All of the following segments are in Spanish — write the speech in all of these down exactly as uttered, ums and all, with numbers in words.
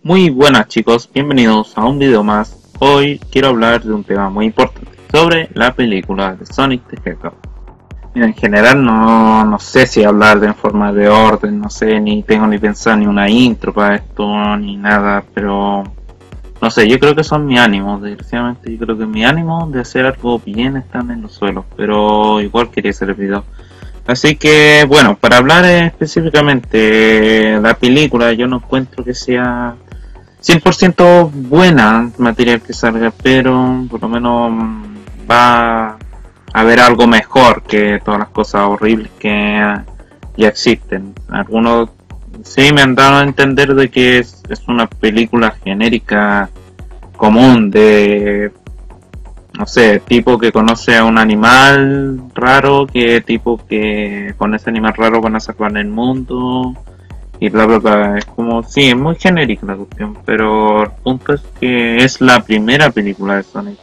Muy buenas chicos, bienvenidos a un video más. Hoy quiero hablar de un tema muy importante sobre la película de Sonic the Hedgehog. Mira, en general no, no sé si hablar de en forma de orden, no sé, ni tengo ni pensado ni una intro para esto ni nada, pero no sé, yo creo que son mis ánimos, desgraciadamente yo creo que mis ánimos de hacer algo bien están en los suelos, pero igual quería hacer el video. Así que bueno, para hablar específicamente de la película, yo no encuentro que sea cien por ciento buena material que salga, pero por lo menos va a haber algo mejor que todas las cosas horribles que ya existen. Algunos sí me han dado a entender de que es, es una película genérica común de, no sé, tipo que conoce a un animal raro, que tipo que con ese animal raro van a salvar el mundo y bla bla bla. Es como, sí, es muy genérica la cuestión, pero el punto es que es la primera película de Sonic.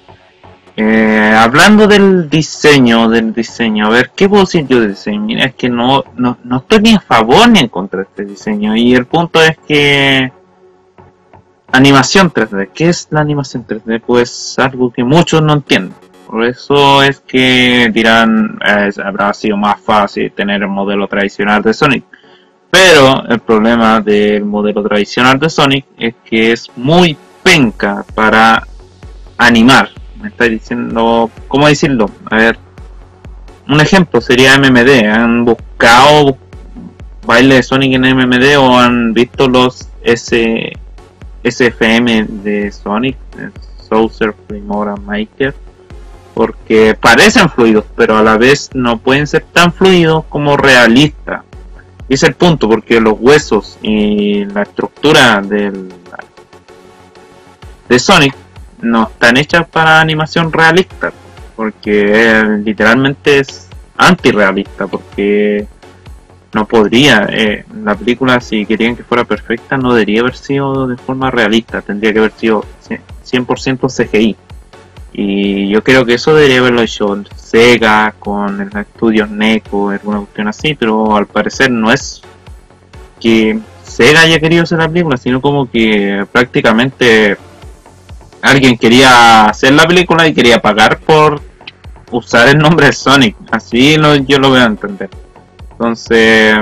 Eh, hablando del diseño, del diseño, a ver, ¿qué puedo decir yo del diseño? Mira, es que no, no, no estoy ni a favor ni en contra de este diseño, y el punto es que animación tres D, ¿qué es la animación tres D? Pues algo que muchos no entienden. Por eso es que dirán, eh, habrá sido más fácil tener el modelo tradicional de Sonic. Pero el problema del modelo tradicional de Sonic es que es muy penca para animar. Me está diciendo, ¿cómo decirlo? A ver, un ejemplo sería M M D. ¿Han buscado baile de Sonic en M M D o han visto los S F M de Sonic, Souser Filmora Maker? Porque parecen fluidos, pero a la vez no pueden ser tan fluidos como realistas. Y ese es el punto, porque los huesos y la estructura del, de Sonic no están hechas para animación realista, porque eh, literalmente es antirrealista, porque no podría, eh, la película, si querían que fuera perfecta, no debería haber sido de forma realista, tendría que haber sido cien por ciento C G I. Y yo creo que eso debería haberlo hecho Sega con el estudio Neko, alguna cuestión así, pero al parecer no es que Sega haya querido hacer la película, sino como que prácticamente alguien quería hacer la película y quería pagar por usar el nombre de Sonic, así lo, yo lo voy a entender. Entonces,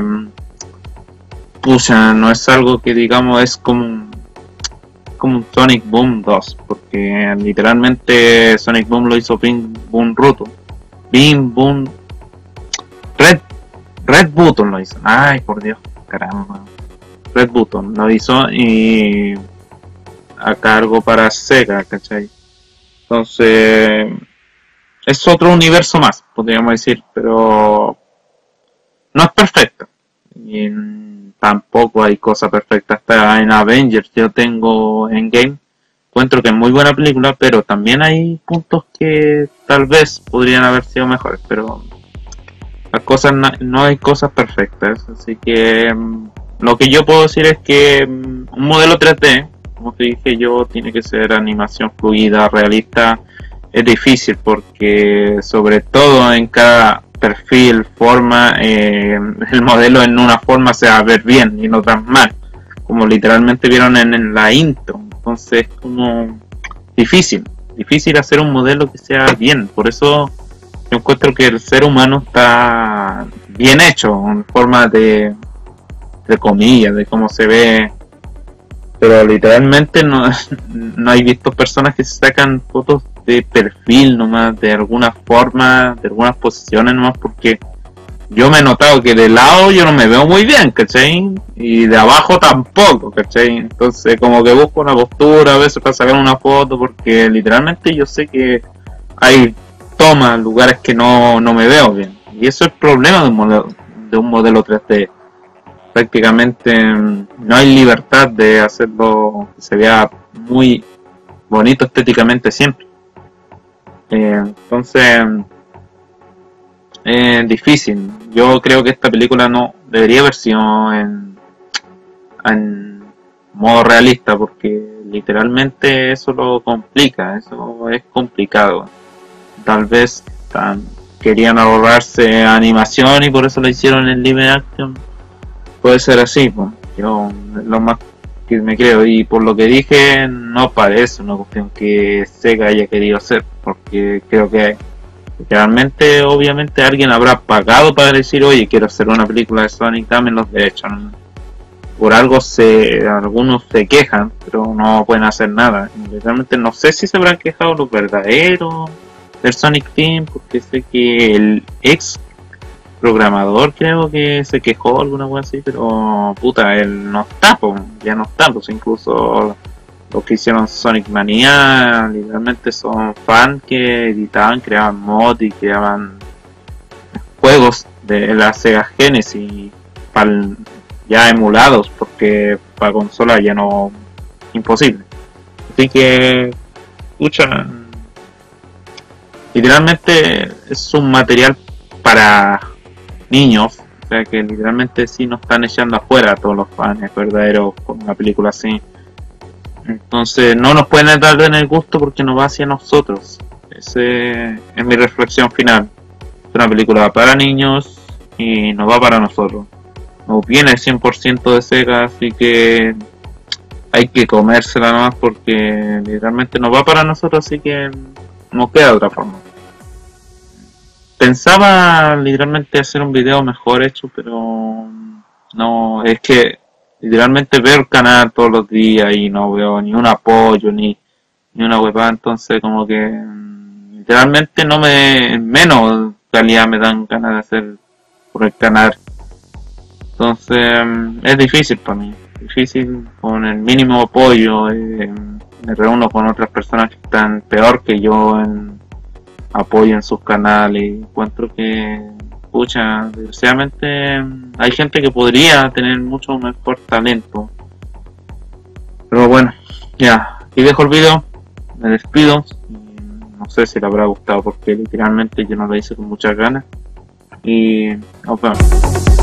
pucha, no es algo que digamos es como como un Sonic Boom dos, porque literalmente Sonic Boom lo hizo Beam Boom Ruto. Beam Boom Red Red Button lo hizo. Ay, por Dios, caramba. Red Button lo hizo y a cargo para Sega, ¿cachai? Entonces es otro universo más, podríamos decir, pero no es perfecto. Y tampoco hay cosa perfecta. Hasta en Avengers yo tengo Endgame, encuentro que es muy buena película, pero también hay puntos que tal vez podrían haber sido mejores, pero las cosas no, no hay cosas perfectas, así que lo que yo puedo decir es que un modelo tres D, como te dije yo, tiene que ser animación fluida, realista. Es difícil porque sobre todo en cada perfil, forma, eh, el modelo en una forma se va a ver bien y en otras mal, como literalmente vieron en, en la intro. Entonces es como difícil, difícil hacer un modelo que sea bien. Por eso yo encuentro que el ser humano está bien hecho en forma de, de comillas, de cómo se ve, pero literalmente no, no hay visto personas que se sacan fotos de perfil nomás, de alguna forma, de algunas posiciones nomás, porque yo me he notado que de lado yo no me veo muy bien, ¿cachai? Y de abajo tampoco, ¿cachai? Entonces como que busco una postura a veces para sacar una foto, porque literalmente yo sé que hay tomas, lugares que no, no me veo bien, y eso es el problema de un modelo, de un modelo tres D. Prácticamente no hay libertad de hacerlo que se vea muy bonito estéticamente siempre. Eh, entonces es eh, difícil. Yo creo que esta película no debería haber sido en, en modo realista, porque literalmente eso lo complica, eso es complicado. Tal vez tan, querían ahorrarse animación y por eso lo hicieron en live action. Puede ser así, pues. Yo lo más porque me creo, y por lo que dije no parece una cuestión que Sega haya querido hacer, porque creo que realmente obviamente alguien habrá pagado para decir, oye, quiero hacer una película de Sonic, dame los derechos. Por algo se algunos se quejan, pero no pueden hacer nada. Realmente no sé si se habrán quejado los verdaderos del Sonic Team, porque sé que el ex programador creo que se quejó alguna cosa así, pero puta, él no está, pues, ya no está, pues incluso los que hicieron Sonic Mania literalmente son fans que editaban, creaban mods y creaban juegos de la Sega Genesis para ya emulados, porque para consola ya no, imposible. Así que escucha, literalmente es un material para niños, o sea que literalmente sí nos están echando afuera a todos los fans verdaderos con una película así. Entonces no nos pueden dar en el gusto porque no va hacia nosotros. Esa es mi reflexión final. Es una película para niños y no va para nosotros. No viene cien por ciento de Sega, así que hay que comérsela nomás porque literalmente no va para nosotros, así que no queda de otra forma. Pensaba literalmente hacer un video mejor hecho, pero no, es que literalmente veo el canal todos los días y no veo ni un apoyo ni, ni una web, entonces como que literalmente no me, menos calidad me dan ganas de hacer por el canal. Entonces es difícil para mí, difícil con el mínimo apoyo. Eh, me reúno con otras personas que están peor que yo en apoyo en sus canales y encuentro que, pucha, desgraciadamente hay gente que podría tener mucho mejor talento. Pero bueno, ya, aquí dejo el video, me despido. No sé si le habrá gustado porque literalmente yo no lo hice con muchas ganas. Y nos vemos.